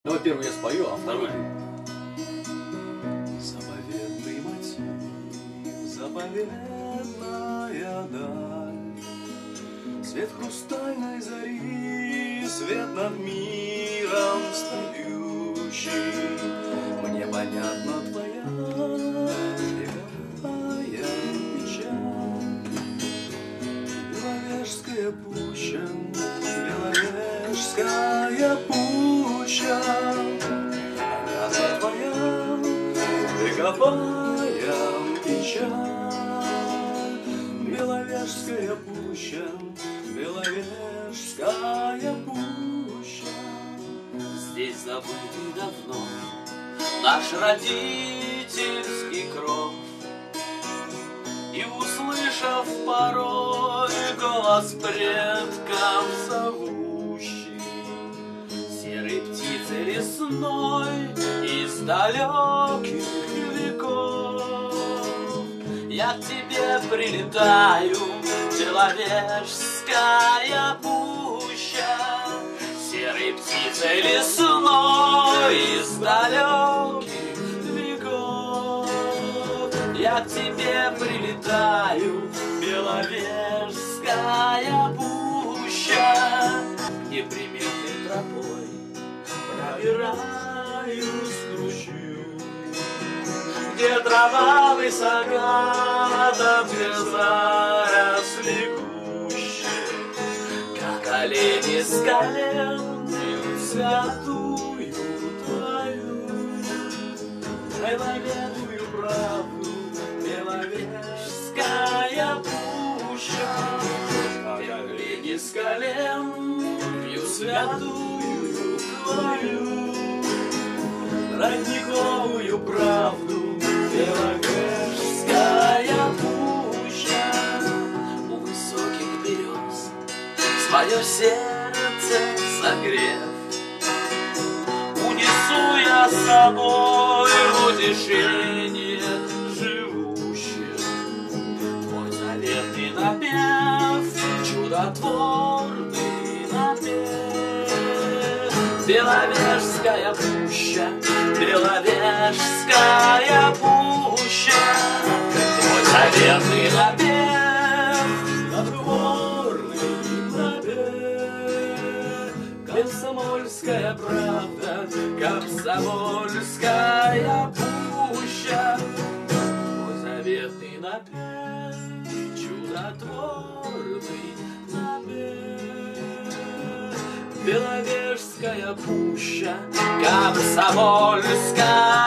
Ну, во-первых, я спою, а второй... Заповедный мотив, заповедная даль, свет хрустальной зари, свет над миром встающий. Мне понятна твоя вековая печаль. Беловежская пуща, Беловежская пуща, понятна твоя вековая печаль. Беловежская пуща, Беловежская пуща. Здесь забытый давно наш родительский кров, и, услышав порой голос предков зовущий, серой птицы лесной из далеких веков, я к тебе прилетаю, Беловежская пуща, серой птицей лесной из далеких веков. Я к тебе прилетаю, Беловежская пуща, неприметной тропой пробираюсь к ручью, где трава высока, там где заросли гуще, как олени с колен пьют святую твою беловежскую правду, Беловежская пуща, как олени с колен пьют святую твою родниковую правду, Беловежская пуща. У высоких берез свое сердце согрев, унесу я с собой в утешение живущих твой заветный напев, чудотворный напев. Беловежская пуща, Беловежская пуща, твой заветный напев, чудотворный напев. Комсомольская правда, Комсомольская пуща, твой заветный напев, чудотворный напев. Беловежская пуща, Комсомольская